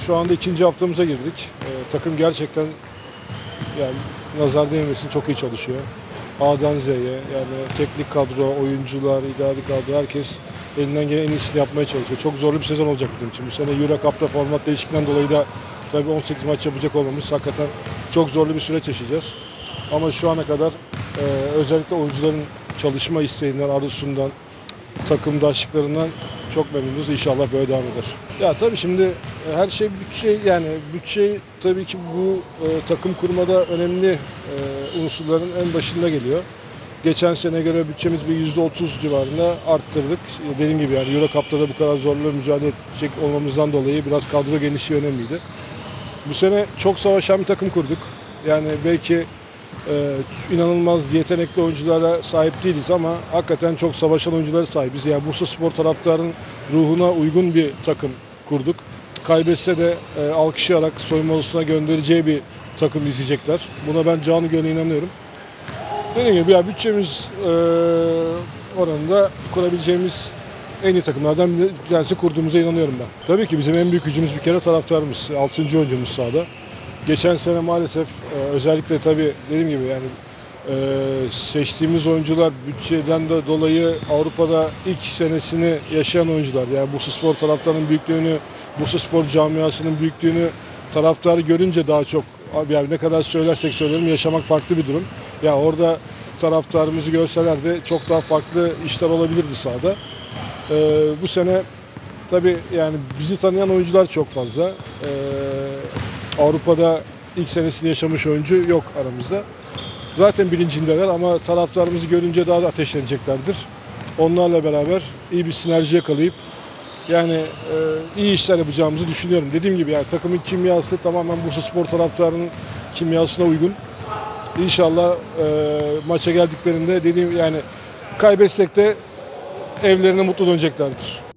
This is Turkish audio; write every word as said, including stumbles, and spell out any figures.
şu anda ikinci haftamıza girdik. Ee, takım gerçekten yani nazar değmesin çok iyi çalışıyor. A'dan Z'ye yani teknik kadro, oyuncular, idari kadro herkes elinden gelen en iyisini yapmaya çalışıyor. Çok zorlu bir sezon olacak bizim için. Bu sene Euro Cup'ta format değişikliğinden dolayı da tabii on sekiz maç yapacak olmamız hakikaten çok zorlu bir süreç yaşayacağız. Ama şu ana kadar e, özellikle oyuncuların çalışma isteğinden, arzusundan, takımdaşlıklarından çok memnunuz. İnşallah böyle devam eder. Ya tabii şimdi her şey bütçe yani bütçe tabii ki bu e, takım kurmada önemli e, unsurların en başında geliyor. Geçen sene göre bütçemiz bir yüzde otuz civarında arttırdık. Dediğim gibi yani Euro Cup'ta da bu kadar zorlu mücadele edecek olmamızdan dolayı biraz kadro genişliği önemliydi. Bu sene çok savaşan bir takım kurduk. Yani belki e, inanılmaz yetenekli oyunculara sahip değiliz ama hakikaten çok savaşan oyunculara sahibiz. Yani Bursaspor taraftarının ruhuna uygun bir takım kurduk. Kaybetse de e, alkışlayarak soyunma odasına göndereceği bir takım izleyecekler. Buna ben canı gönülden inanıyorum. Dediğim gibi ya bütçemiz e, oranında kurabileceğimiz en iyi takımlardan bir tanesi kurduğumuza inanıyorum ben. Tabii ki bizim en büyük gücümüz bir kere taraftarımız. altıncı oyuncumuz sahada. Geçen sene maalesef e, özellikle tabii dediğim gibi yani e, seçtiğimiz oyuncular bütçeden de dolayı Avrupa'da ilk senesini yaşayan oyuncular. Yani Bursaspor taraftarının büyüklüğünü, Bursaspor camiasının büyüklüğünü taraftarı görünce daha çok yani ne kadar söylersek söyleyelim yaşamak farklı bir durum. Ya yani orada taraftarımızı görselerdi çok daha farklı işler olabilirdi sahada. Ee, bu sene tabii yani bizi tanıyan oyuncular çok fazla. Ee, Avrupa'da ilk senesini yaşamış oyuncu yok aramızda. Zaten bilincindeler ama taraftarımızı görünce daha da ateşleneceklerdir. Onlarla beraber iyi bir sinerji yakalayıp yani e, iyi işler yapacağımızı düşünüyorum. Dediğim gibi yani takımın kimyası tamamen Bursaspor taraftarının kimyasına uygun. İnşallah e, maça geldiklerinde dediğim yani kaybetsek de evlerine mutlu döneceklerdir.